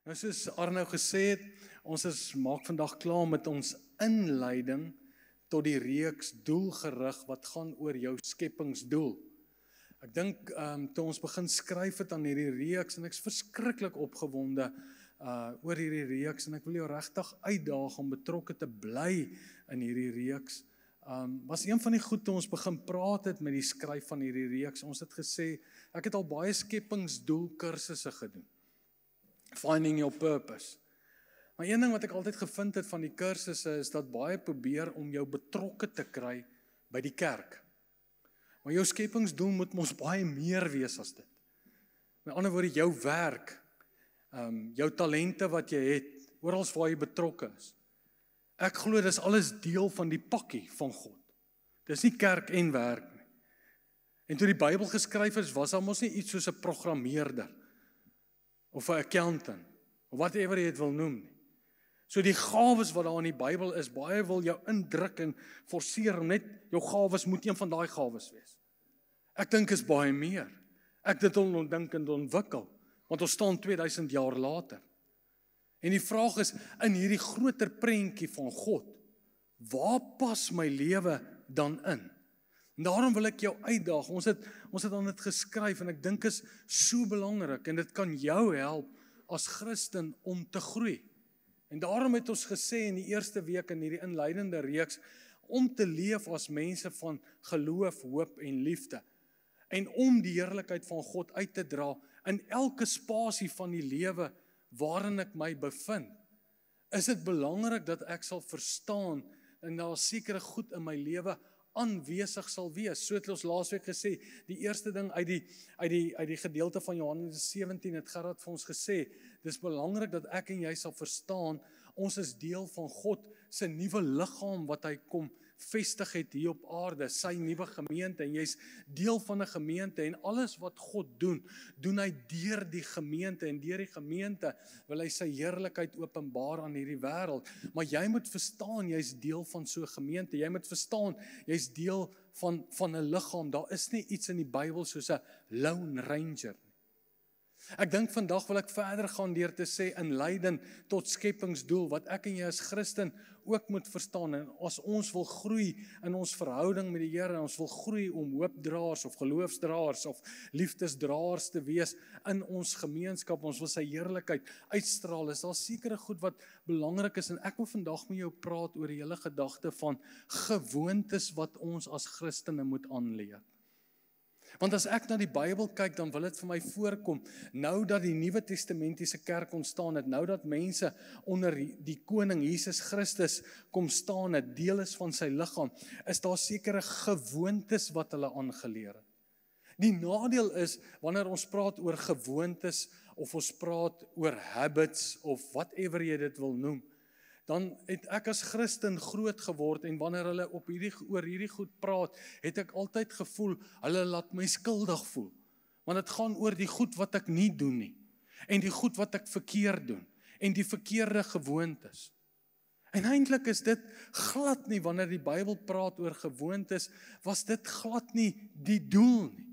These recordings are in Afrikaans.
Nou soos Arno gesê het, ons maak vandag klaar met ons inleiding tot die reeks doelgerig wat gaan oor jou skepingsdoel. Ek dink toe ons begin skryf het aan hierdie reeks en ek's verskriklik opgewonde oor hierdie reeks en ek wil jou regtig uitdaag om betrokke te bly in hierdie reeks. Was een van die goed toe ons begin praat het met die skryf van hierdie reeks. Ons het gesê, ek het al baie skepingsdoel kursusse gedoen. Finding your purpose. Maar een ding wat ek altyd gevind het van die kursusse is dat baie probeer om jou betrokke te kry by die kerk. Maar jou skepingsdoel moet mos baie meer wees as dit. Met ander woorde, jou werk, jou talente wat jy het, oral waar jy betrokke is. Ek glo dis alles deel van die pakkie van God. Dis nie kerk en werk nie. En toe die Bybel geskryf is, was daar mos nie iets soos 'n programmeerder of 'n accountant, of whatever jy dit wil noem nie. So die gawes wat daar in die Bybel is, baie wil jou indruk en forceer om net, jou gawes moet een van daai gawes wees. Ek dink is baie meer. Ek dit ondenkend ontwikkel, want ons staan 2000 jaar later. En die vraag is, in hierdie groter prentjie van God, waar pas my lewe dan in? En daarom wil ek jou uitdaag, ons het aan dit geskryf en ek dink is so belangrik en dit kan jou help as Christen om te groei. En daarom het ons gesê in die eerste week in hierdie inleidende reeks, om te leef as mense van geloof, hoop en liefde. En om die heerlikheid van God uit te dra in elke spasie van die lewe waarin ek my bevind. Is dit belangrik dat ek sal verstaan en daar sekere goed in my lewe aanwesig sal wees. So het ons laasweek gesê, die eerste ding uit die gedeelte van Johannes 17 het Gerard vir ons gesê, dis belangrik dat ek en jy sal verstaan, ons is deel van God se nuwe liggaam wat hy kom vestig het hier op aarde, sy nuwe gemeente, en jy's deel van 'n gemeente, en alles wat God doen hy deur die gemeente, en deur die gemeente wil hy sy heerlikheid openbaar aan hierdie wêreld. Maar jy moet verstaan, jy's deel van so 'n gemeente, jy moet verstaan, jy's deel van 'n liggaam, daar is nie iets in die Bybel soos 'n lone ranger. Ek dink vandag wil ek verder gaan deur te sê inleidend tot skepingsdoel, wat ek en jy as Christen ook moet verstaan, en as ons wil groei in ons verhouding met die Here, en ons wil groei om hoopdraers of geloofsdraers of liefdesdraers te wees in ons gemeenskap, ons wil sy heerlikheid uitstraal, is daar sekere goed wat belangrik is, en ek wil vandag met jou praat oor die hele gedagte van gewoontes wat ons as Christene moet aanleer. Want as ek na die Bybel kyk, dan wil dit vir my voorkom, nou dat die Nuwe Testamentiese kerk ontstaan het, nou dat mense onder die koning Jesus Christus kom staan het, deel is van sy liggaam, is daar sekere gewoontes wat hulle aangeleer het. Die nadeel is, wanneer ons praat oor gewoontes, of ons praat oor habits, of whatever jy dit wil noem, dan het ek as Christen groot geword, en wanneer hulle oor hierdie goed praat, het ek altyd gevoel, hulle laat my skuldig voel. Want dit gaan oor die goed wat ek nie doen nie, en die goed wat ek verkeerd doen, en die verkeerde gewoontes. En eintlik is dit glad nie, wanneer die Bybel praat oor gewoontes, was dit glad nie die doel nie.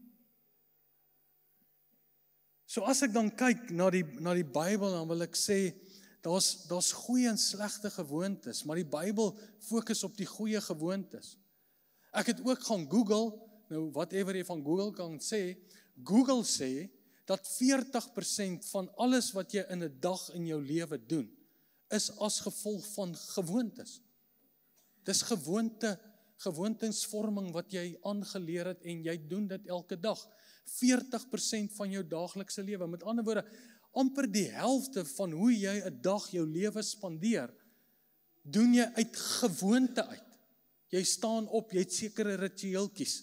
So as ek dan kyk na die Bybel, dan wil ek sê, daar's goeie en slegte gewoontes, maar die Bybel fokus op die goeie gewoontes. Ek het ook gaan Google, nou whatever jy van Google kan sê, Google sê, dat 40% van alles wat jy in 'n dag in jou lewe doen, is as gevolg van gewoontes. Dis gewoontesvorming wat jy aangeleer het, en jy doen dit elke dag. 40% van jou daaglikse lewe, met ander woorde, amper die helfte van hoe jy 'n dag jou lewe spandeer, doen jy uit gewoonte uit. Jy staan op, jy het sekere ritueeltjies.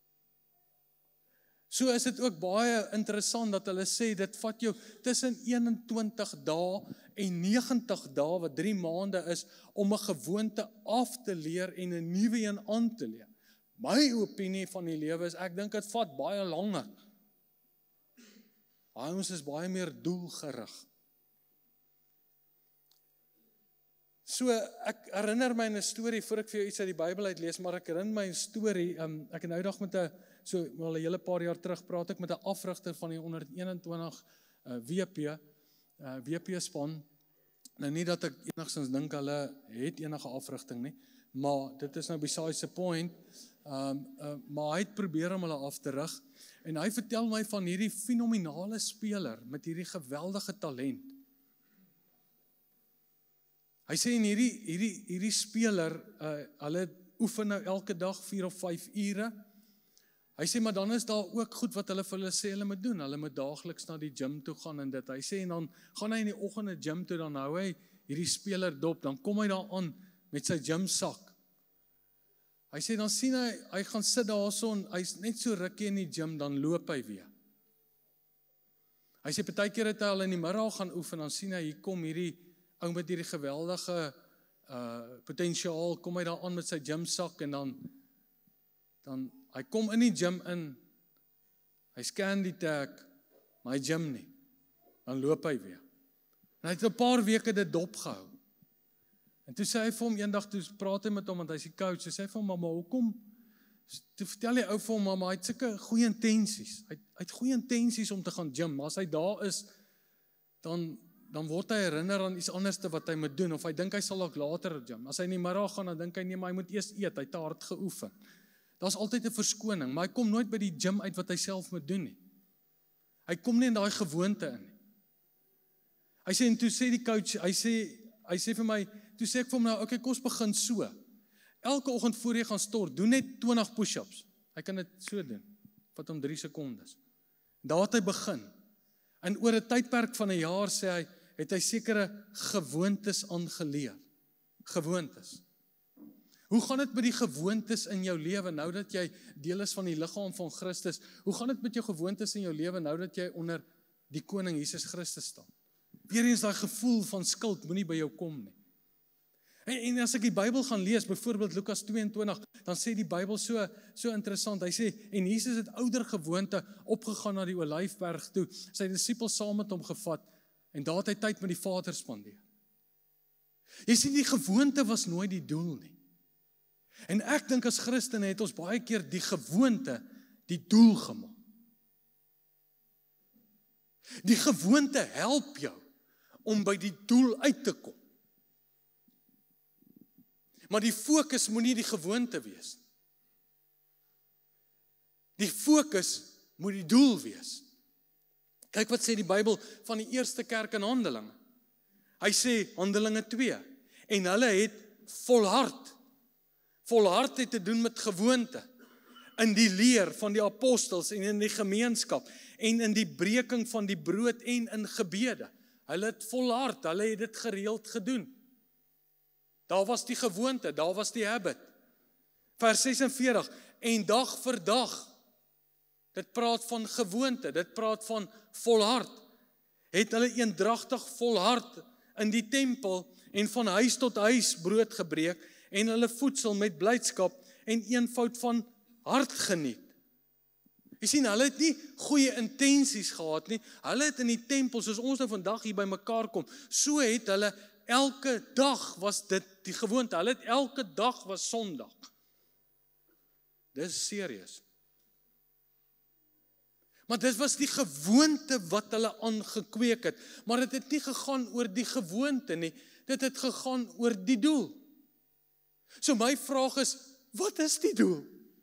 So is dit ook baie interessant dat hulle sê, dit vat jou tussen 21 dae en 90 dae, wat 3 maande is, om 'n gewoonte af te leer en 'n nuwe een aan te leer. My opinie van die lewe is, ek dink dit vat baie langer. Ons is baie meer doelgerig. So, ek herinner my 'n storie, voor ek vir jou iets uit die Bybel uitlees, maar ek herinner my 'n storie, ek het nou dag met 'n hele paar jaar terug, praat ek met 'n afrigter van die 121 WP, WP span. Nou nie dat ek enigstens dink hulle het enige afrigting nie, maar dit is nou besides the point. Maar hy het probeer om hulle af te rig, en hy vertel my van hierdie fenominale speler met hierdie geweldige talent. Hy sê in hierdie speler, hulle oefen nou elke dag 4 of 5 ure. Hy sê, maar dan is daar ook goed wat hulle vir hulle sê hulle moet doen. Hulle moet daagliks na die gym toe gaan en dit. Hy sê, en dan gaan hy in die oggend na die gym toe, dan hou hy hierdie speler dop, dan kom hy daar aan met sy gymsak. Hy sê, dan sien hy gaan sit daarson, hy's net so rukkie in die gym, dan loop hy weer. Hy sê, partykeer het hy al in die middag gaan oefen, dan sien hy, hier kom hierdie ou met hierdie geweldige potensiaal, kom hy daar aan met sy gymsak, en dan hy kom in die gym in, hy scan die tag, maar hy gym nie, dan loop hy weer. En hy het 'n paar weke dit dopgehou. En toe sê hy vir hom eendag, toe praat hy met hom, want hy is die coach, so sê hy vir hom, maar hoekom, toe vertel die ou vir hom, maar hy het sulke goeie intensies, hy het goeie intensies om te gaan gym, maar as hy daar is, dan word hy herinner aan iets anders wat hy moet doen, of hy dink hy sal ook later gym. As hy in die middag gaan, dan dink hy, nee, maar hy moet eers eet, hy het te hard geoefen. Daar's altyd 'n verskoning, maar hy kom nooit by die gym uit wat hy self moet doen nie. Hy kom nie in daai gewoonte in nie. Hy sê, en toe sê die coach, hy sê vir my, toe sê ek vir hom nou, okay, kom ons begin so. Elke oggend voor jy gaan stort, doen net 20 push-ups. Hy kan dit so doen, vat hom 3 sekondes. Daar het hy begin. En oor 'n tydperk van 'n jaar, sê hy, het hy sekere gewoontes aangeleer. Gewoontes. Hoe gaan dit met die gewoontes in jou lewe, nou dat jy deel is van die liggaam van Christus? Hoe gaan dit met jou gewoontes in jou lewe, nou dat jy onder die koning Jesus Christus staan? Weereens daai gevoel van skuld moenie by jou kom nie. En as ek die Bybel gaan lees, byvoorbeeld Lukas 22, dan sê die Bybel so interessant. Hy sê, en Jesus het ouer gewoonte opgegaan na die Olyfberg toe, sy disippels saam met hom gevat, en daar het hy tyd met die Vader spandeer. Jy sien, die gewoonte was nooit die doel nie. En ek dink as Christene het ons baie keer die gewoonte die doel gemaak. Die gewoonte help jou om by die doel uit te kom. Maar die fokus moet nie die gewoonte wees. Die fokus moet die doel wees. Kyk wat sê die Bybel van die eerste kerk in Handelinge. Hy sê Handelinge 2, en hulle het volhard. Volhard het te doen met gewoonte, in die leer van die apostels en in die gemeenskap, en in die breking van die brood en in gebede. Hulle het volhard, hulle het dit gereeld gedoen. Daar was die gewoonte, daar was die habit. Vers 46, en dag vir dag, dit praat van gewoonte, dit praat van volhard, het hulle eendragtig volhard in die tempel, en van huis tot huis brood gebreek, en hulle voedsel met blydskap en eenvoud van hart geniet. Jy sien, hulle het nie goeie intensies gehad nie, hulle het in die tempel, soos ons nou vandag hier by mekaar kom, so het hulle elke dag was dit die gewoonte, hulle het elke dag was Sondag. Dis serieus. Maar dit was die gewoonte wat hulle aangekweek het, maar dit het nie gegaan oor die gewoonte nie, dit het gegaan oor die doel. So my vraag is, wat is die doel?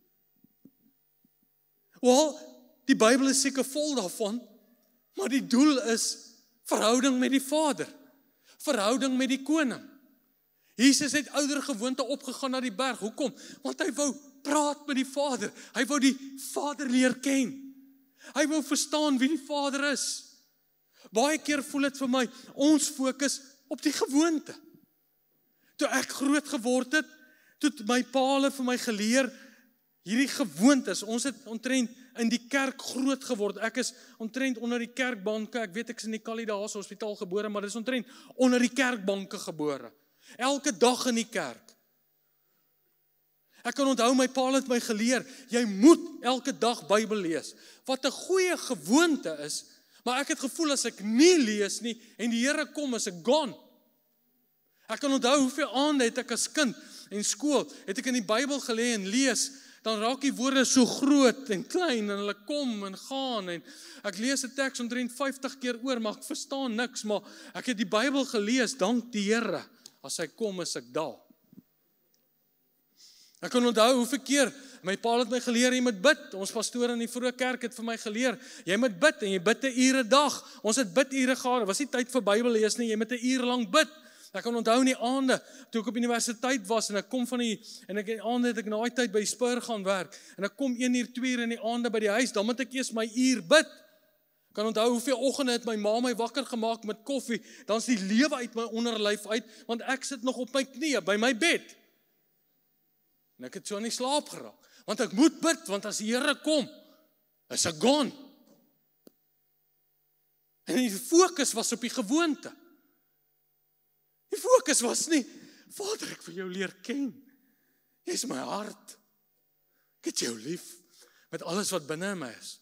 Wel, die Bybel is seker vol daarvan, maar die doel is verhouding met die Vader, verhouding met die koning. Jesus het ouer gewoonte opgegaan na die berg, hoekom? Want hy wou praat met die Vader, hy wou die Vader leer ken, hy wou verstaan wie die Vader is. Baie keer voel dit vir my, ons fokus op die gewoonte. Toe ek groot geword het, toe my pa hulle vir my geleer, hierdie gewoontes, ons het omtrent in die kerk groot geword, ek is omtrent onder die kerkbanke, ek weet ek is in die Kalidahase Hospitaal gebore, maar dit is omtrent onder die kerkbanke gebore, elke dag in die kerk. Ek kan onthou, my pa het my geleer, jy moet elke dag Bybel lees, wat 'n goeie gewoonte is, maar ek het gevoel as ek nie lees nie, en die Here kom, is ek gone. Ek kan onthou hoeveel aande het ek as kind en skool, het ek in die Bybel gelê en lees, dan raak die woorde so groot en klein en hulle kom en gaan en ek lees 'n teks omtrent 50 keer oor, maar ek verstaan niks, maar ek het die Bybel gelees, dank die Here, as hy kom is ek daar. Ek kan onthou hoeveel keer, my pa het my geleer, jy moet bid, ons pastoor in die vroeë kerk het vir my geleer, jy moet bid en jy bid 'n uur 'n dag, ons het bidure gehad, was nie tyd vir Bybel lees nie, jy moet 'n uur lank bid. Ek kan onthou in die aande, toe ek op universiteit was, en ek kom van die aande het ek na die tyd by die Spur gaan werk, en ek kom 1 uur, 2 uur in die aande by die huis, dan moet ek eers my uur bid. Ek kan onthou hoeveel oggende het my ma my wakker gemaak met koffie, dan is die lewe uit my onderlyf uit, want ek sit nog op my knieë by my bed. En ek het so in die slaap geraak, want ek moet bid, want as die Here kom, is ek gone. En die fokus was op die gewoonte. Die fokus was nie, Vader, ek wil jou leer ken. Jy is my hart. Ek het jou lief, met alles wat binne in my is.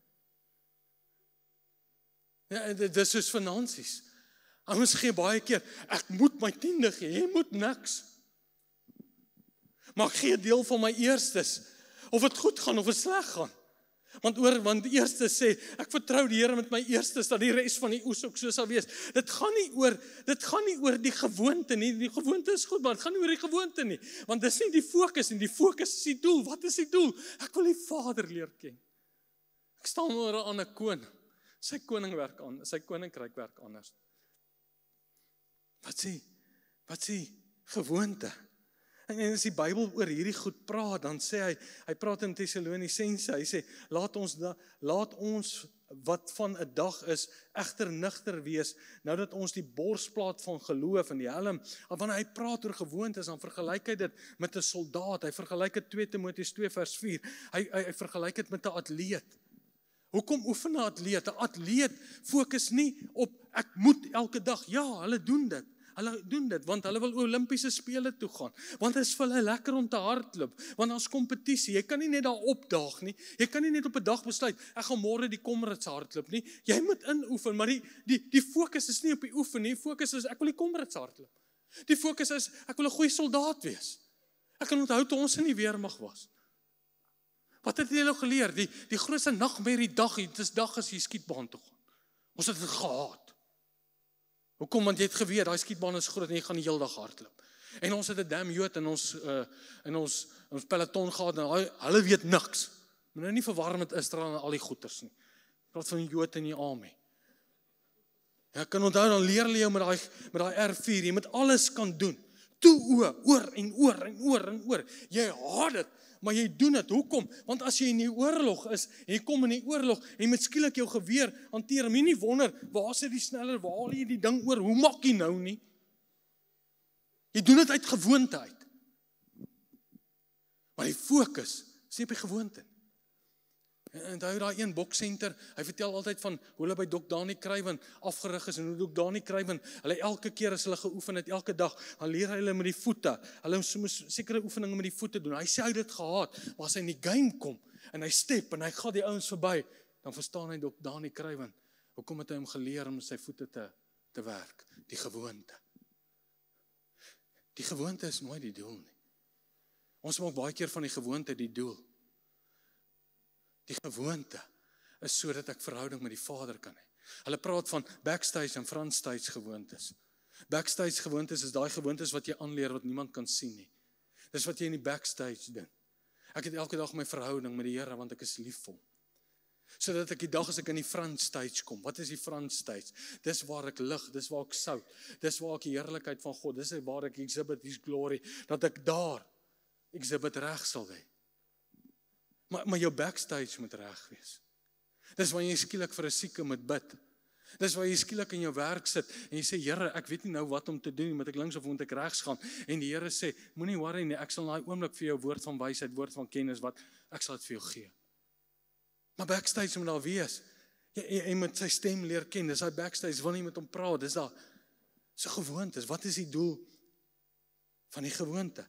Ja, dit is soos finansies. Ouens gee baie keer, ek moet my 10de gee, jy moet niks. Maar ek gee 'n deel van my eerstes, of het goed gaan, of het sleg gaan. Want die eerste sê, ek vertrou die Here met my eerstes, dat die res van die oes ook so sal wees. Dit gaan nie oor die gewoonte nie, die gewoonte is goed, maar dit gaan nie oor die gewoonte nie, want dis nie die fokus nie, die fokus is die doel. Wat is die doel? Ek wil die Vader leer ken. Ek staan oor 'n ander koning, sy koninkryk werk anders. Wat sê gewoonte? En as die Bybel oor hierdie goed praat, dan sê hy praat in Tessalonisense, hy sê, laat ons wat van 'n dag is, egter nugter wees, nou dat ons die borsplaat van geloof en die helm, wanneer hy praat oor gewoontes, dan vergelyk hy dit met 'n soldaat, hy vergelyk dit 2 Timoteus 2 vers 4, hy vergelyk dit met 'n atleet. Hoekom oefen 'n atleet? 'n Atleet fokus nie op, ek moet elke dag, ja, hulle doen dit, want hulle wil Olimpiese spele toe gaan, want dit is vir hulle lekker om te hardloop, want daar's kompetisie, jy kan nie net daar opdaag nie, jy kan nie net op 'n dag besluit, ek gaan môre die Comrades hardloop nie, jy moet inoefen, maar die fokus is nie op die oefen nie, die fokus is, ek wil die Comrades hardloop, die fokus is, ek wil 'n goeie soldaat wees. Ek kan onthou toe ons in die weermag was. Wat het julle geleer? Die grootste nagmerrie dag, dit is dag as jy skietbaan toe gaan. Ons het dit gehaat. Hoekom? Want jy het geweet, daai skietbaan is groot en jy gaan die hele dag hardloop. En ons het 'n damn Jood in ons peloton gehad en hulle weet niks. Moet nou nie verwar met Israel en al die goeters nie. Ek praat van die Jood en die Army. Ja, ek kan onthou, dan leer hulle jou met daai R4, jy moet alles kan doen. Toe oor en oor. Jy haat dit. Maar jy doen dit, hoekom? Want as jy in die oorlog is, en jy kom in die oorlog, en jy moet skielik jou geweer hanteer, en jy nie wonder, waar sit die sneller, waar haal jy die ding oor, hoe maak jy nou nie? Jy doen dit uit gewoonte uit. Maar die fokus is nie op die gewoonte. En onthou daai een boksenter, hy vertel altyd van hoe hulle by Dr. Danny Kruiven afgerig is, en hoe Dr. Danny Kruiven, hulle elke keer as hulle geoefen het, elke dag, dan leer hulle met die voete, hulle moes sekere oefeninge met die voete doen, hy sê hy het dit gehad, maar as hy in die game kom, en hy step, en hy gaan die ouens verby, dan verstaan hy Dr. Danny Kruiven, hoekom het hy hom geleer om sy voete te werk, die gewoonte. Die gewoonte is nooit die doel nie. Ons maak baie keer van die gewoonte die doel. Die gewoonte is sodat ek verhouding met die Vader kan hê. Hulle praat van backstage en frontstage gewoontes. Backstage gewoontes is daai gewoontes wat jy aanleer wat niemand kan sien nie. Dis wat jy in die backstage doen. Ek het elke dag my verhouding met die Here want ek is lief vir hom. Sodat ek die dag as ek in die frontstage kom. Wat is die frontstage? Dis waar ek lig, dis waar ek sout, dis waar ek die heerlikheid van God, dis waar ek exhibit his glory, dat ek daar exhibit reg sal wees. Maar jou backstage moet reg wees. Dis waar jy skielik vir 'n sieke moet bid. Dis waar jy skielik in jou werk sit en jy sê, Here, ek weet nie nou wat om te doen, moet ek links of moet ek regs gaan? En die Here sê, moenie worry nie, ek sal in daai oomblik vir jou woord van wysheid, woord van kennis, wat ek sal dit vir jou gee. Maar backstage moet daar wees. Jy moet sy stem leer ken, dis daai backstage, wil nie met hom praat, dis daar. So gewoontes, wat is die doel van die gewoonte?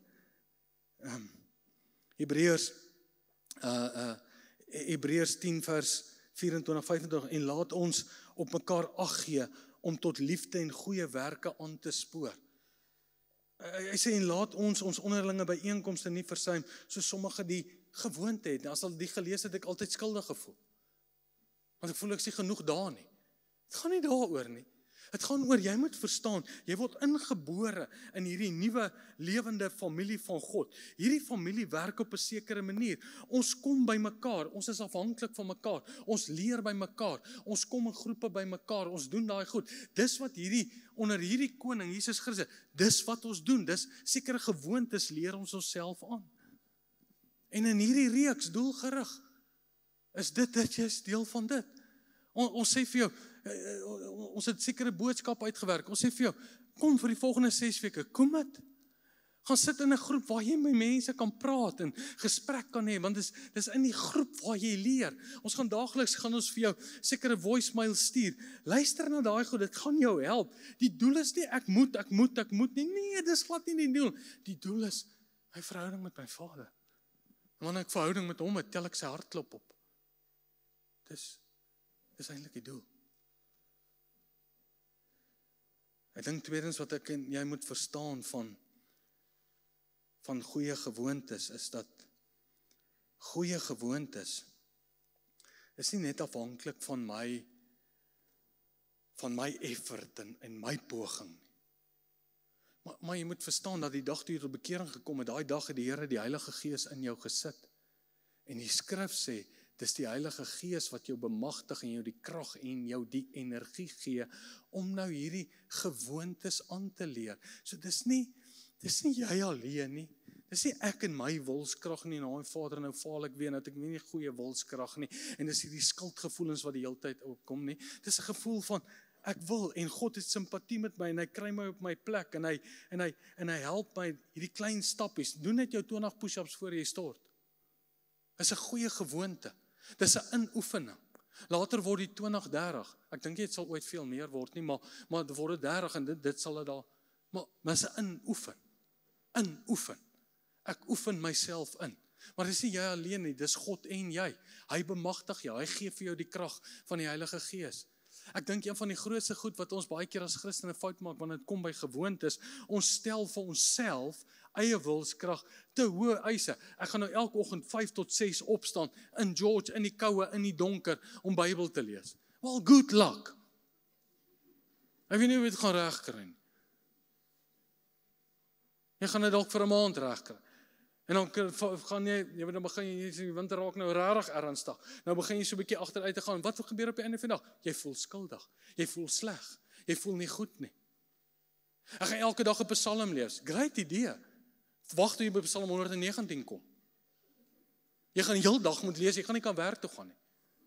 Hebreërs 10 vers 24-25, en laat ons op mekaar ag gee om tot liefde en goeie werke aan te spoor. Hy sê, en laat ons onderlinge byeenkomste nie versuim, so sommige die gewoonte het. As al die gelees het, ek altyd skuldig gevoel. Want ek voel ek sê genoeg daar nie. Het gaan nie daaroor nie. Het gaan oor, jy moet verstaan, jy word ingebore in hierdie nuwe lewende familie van God. Hierdie familie werk op 'n sekere manier. Ons kom by mekaar, ons is afhanklik van mekaar, ons leer by mekaar, ons kom in groepe by mekaar, ons doen daai goed. Dis wat onder hierdie koning, Jesus Christus, dis wat ons doen, dis sekere gewoontes leer ons onsself aan. En in hierdie reeks doelgerig, is dit jy is deel van dit. Ons sê vir jou, ons het sekere boodskap uitgewerk, ons sê vir jou, kom vir die volgende 6 weke, kom dit, gaan sit in 'n groep waar jy met mense kan praat en gesprek kan hê, want dis in die groep waar jy leer. Ons gaan daagliks ons vir jou sekere voicemail stuur. Luister na daai goed, dit gaan jou help. Die doel is nie ek moet nie. Nee, dis glad nie die doel. Die doel is my verhouding met my Vader. En wanneer ek verhouding met hom het, tel ek sy hartklop op. Dis eintlik die doel. Ek dink tweedens wat ek en jy moet verstaan van goeie gewoontes is dat goeie gewoontes is nie net afhanklik van my effort en my poging. Maar jy moet verstaan dat die dag toe jy tot bekering gekom het, daai dag het die Here die Heilige Gees in jou gesit. En die skrif sê, dis die Heilige Gees wat jou bemagtig en jou die krag en jou die energie gee om nou hierdie gewoontes aan te leer. So dis nie jy alleen nie. Dis nie ek en my wilskrag nie, en Vader, nou faal ek weer, dat ek nie goeie wilskrag nie, en dis hierdie skuldgevoelens wat die hele tyd opkom nie. Dis 'n gevoel van, ek wil, en God het simpatie met my, en hy kry my op my plek, en hy help my, hierdie klein stappies, doen net jou 20 push-ups voor jy stort. Dis 'n goeie gewoonte. Dis 'n inoefening. Later word die 20-30. Ek dink dit sal ooit veel meer word nie, maar dit word 30 en dit sal dit daar. Maar dis 'n inoefen. Ek oefen myself in. Maar dis nie jy alleen nie, dis God en jy. Hy bemagtig jou, hy gee vir jou die krag van die Heilige Gees. Ek dink een van die grootste goed wat ons baie keer as Christene fout maak wanneer dit kom by gewoontes, ons stel vir onsself eie wilskrag te hoë eise. Ek gaan nou elke oggend 5 tot 6 opstaan in George, in die koue, in die donker, om Bybel te lees. Well, good luck. Ek weet nie hoe jy dit gaan regkry nie. Jy gaan dit dalk vir 'n maand regkry. En dan gaan jy, dan begin jy, die winter raak nou regtig ernstig. Nou begin jy so 'n bietjie agteruit te gaan. Wat gebeur op die einde van die dag? Jy voel skuldig. Jy voel sleg. Jy voel nie goed nie. Ek gaan elke dag 'n Psalm lees. Great idee. Wag tot jy by Psalm 119 kom. Jy gaan die hele dag moet lees, jy gaan nie kan werk toe gaan nie.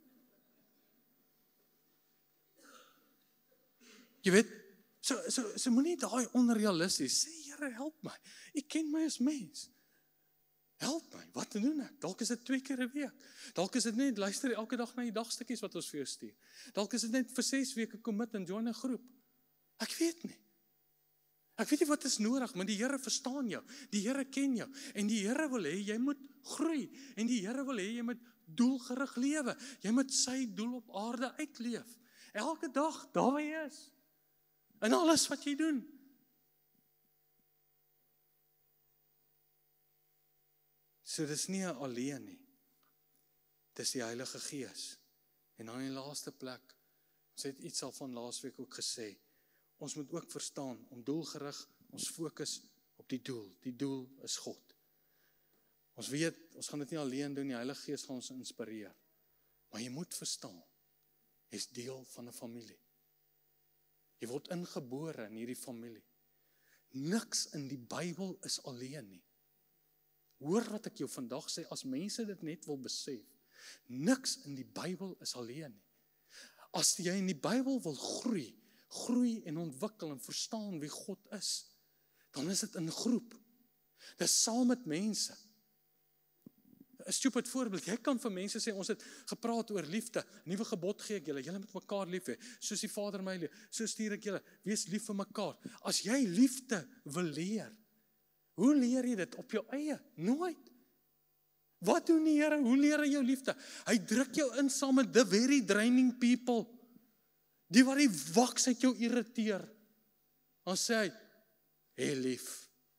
Jy weet, so moenie daai onrealisties sê, Here, help my. Ek ken my as mens. Help my, wat doen ek? Dalk is dit 2 keer 'n week. Dalk is dit net, luister elke dag na die dagstukkies wat ons vir jou stuur. Dalk is dit net vir 6 weke commit en join 'n groep. Ek weet nie. Ek weet nie wat is nodig, maar die Here verstaan jou. Die Here ken jou. En die Here wil hê jy moet groei. En die Here wil hê jy moet doelgerig lewe. Jy moet sy doel op aarde uitleef. Elke dag, daar waar jy is. In alles wat jy doen. So dis nie alleen nie. Dis die Heilige Gees. En dan in die laaste plek, ons het iets al van laasweek ook gesê, ons moet ook verstaan, om doelgerig, ons fokus op die doel. Die doel is God. Ons weet, ons gaan dit nie alleen doen, die Heilige Gees gaan ons inspireer. Maar jy moet verstaan, jy is deel van 'n familie. Jy word ingebore in hierdie familie. Niks in die Bybel is alleen nie. Hoor wat ek jou vandag sê, as mense dit net wil besef. Niks in die Bybel is alleen nie. As jy in die Bybel wil groei en ontwikkel en verstaan wie God is, dan is dit in groep. Dit is saam met mense. 'n stupid voorbeeld, jy kan vir mense sê, ons het gepraat oor liefde, nuwe gebod gee ek julle moet mekaar lief hê, soos die Vader my lief, so stuur ek julle, wees lief vir mekaar. As jy liefde wil leer, hoe leer jy dit op jou eie? Nooit. Wat doen die Here? Hoe leer hy jou liefde? Hy druk jou in saam met the very draining people, die wat die waks uit jou irriteer. Dan sê hy, hê lief,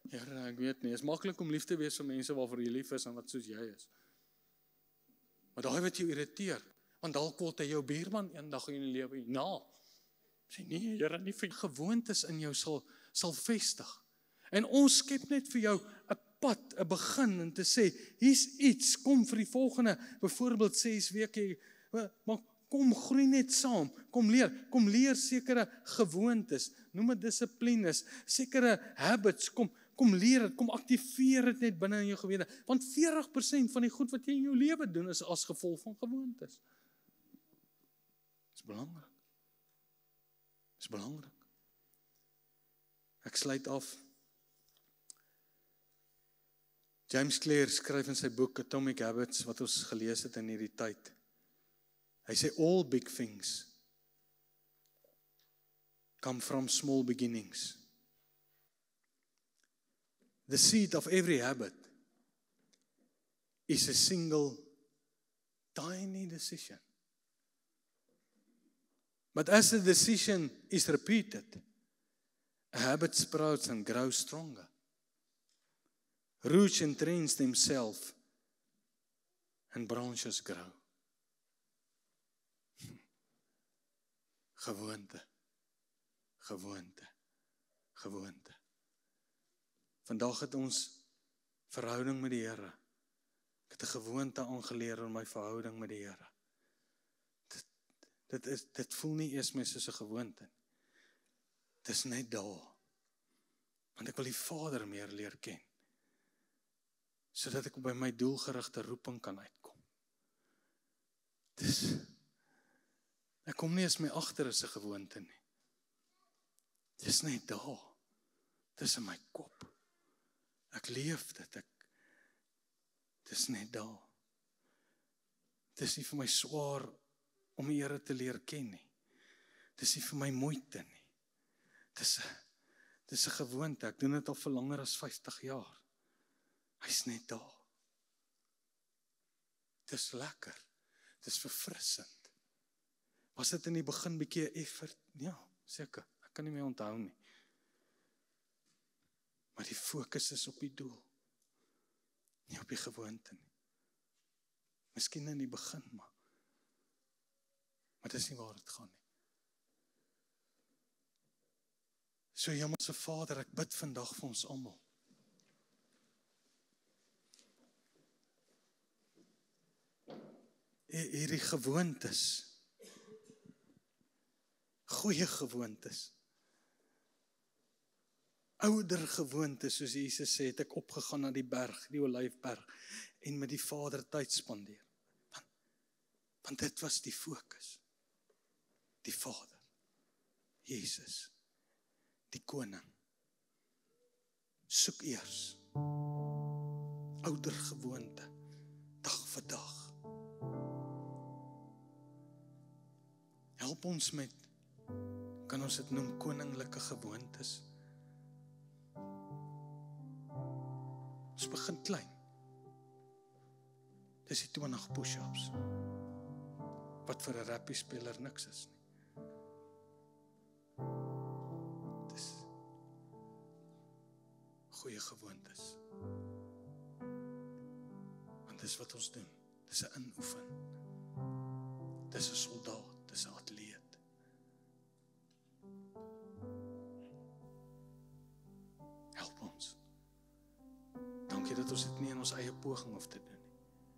Here, ek weet nie, is maklik om lief te wees vir mense waarvoor jy lief is en wat soos jy is. Maar daai wat jou irriteer, want dalk word hy jou buurman eendag in die lewe hierna. Sê nee, Here, nie vir gewoontes in jou sal vestig. En ons skep net vir jou 'n pad, 'n begin en te sê, hier's iets, kom vir die volgende, byvoorbeeld 6 weke, maar kom groei net saam, kom leer sekere gewoontes, noem dit dissiplines, sekere habits, kom leer dit, kom aktiveer dit net binne in jou gewete, want 40% van die goed wat jy in jou lewe doen is as gevolg van gewoontes. Dis belangrik. Dis belangrik. Ek sluit af. James Clear skryf in sy boek Atomic Habits, wat ons gelees het in hierdie tyd. Hy sê, all big things come from small beginnings. The seed of every habit is a single tiny decision. But as the decision is repeated, a habit sprouts and grows stronger. Roots entrench themselves and branches grow. Gewoonte. Vandag het ons verhouding met die Here. Ek het 'n gewoonte aangeleer in my verhouding met die Here. Dit voel nie eers meer soos 'n gewoonte. Dit is net daar. Want ek wil die Vader meer leer ken. Sodat ek by my doelgerigte roeping kan uitkom. Ek kom nie eens meer agter as 'n gewoonte nie. Dis net daar. Dis in my kop. Ek leef dit. Dis net daar. Dis nie vir my swaar om die Here te leer ken nie. Dis nie vir my moeite nie. Dis 'n gewoonte. Ek doen dit al vir langer as 50 jaar. Hy's net daar. Dis lekker. Dis verfrissend. Was dit in die begin bietjie effort? Ja, seker. Ek kan nie meer onthou nie. Maar die fokus is op die doel. Nie op die gewoonte nie. Miskien in die begin, maar dis nie waar dit gaan nie. So Hemelse Vader, ek bid vandag vir ons almal. Hierdie gewoontes, goeie gewoontes, ouder gewoontes, soos Jesus sê, het ek opgegaan na die berg, die Olyfberg, en met die Vader tyd spandeer. Want dit was die fokus. Die Vader, Jesus, die Koning. Soek eers ouder gewoonte, dag vir dag. Help ons met, kan ons dit noem, koninklike gewoontes. Ons begin klein. Dis die 20 push-ups, wat vir 'n rappie-speler niks is nie. Dis goeie gewoontes. Want dis wat ons doen. Dis 'n inoefen. Dis 'n soldaat, dis 'n atleet. Help ons. Dankie dat ons dit nie in ons eie poging hoef te doen nie.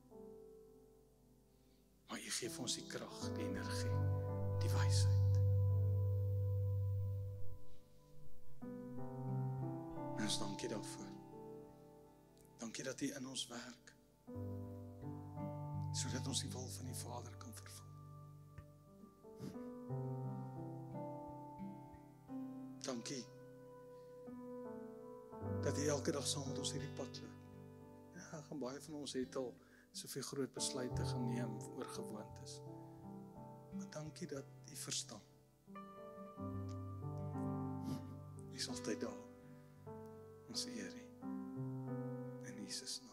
Maar U gee vir ons die krag, die energie, die wysheid. En ons dankie daarvoor. Dankie dat U in ons werk, sodat ons die wil van die Vader kan vervul. Dankie dat U elke dag saam met ons hierdie pad loop. Ja, gaan baie van ons het al soveel groot besluite geneem oor gewoontes. Maar dankie dat U verstaan. U is altyd daar. Ons eer U. In Jesus naam.